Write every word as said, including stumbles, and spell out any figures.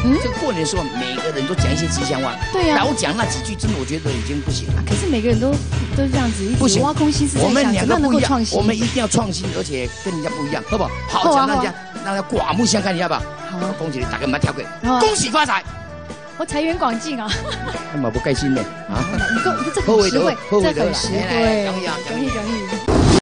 嗯，这个过年的时候，每个人都讲一些吉祥话。对呀。老讲那几句，真的我觉得已经不行了。可是每个人都都这样子，不行，挖空心思在想，我们两个不一样，我们一定要创新，而且跟人家不一样，好不好？好讲让人家让人家刮目相看，你要不要？好，恭喜你，大家买跳过，恭喜发财。我财源广进啊！那么不开心呢啊！你够，这很实惠，这很实惠。恭喜恭喜恭喜！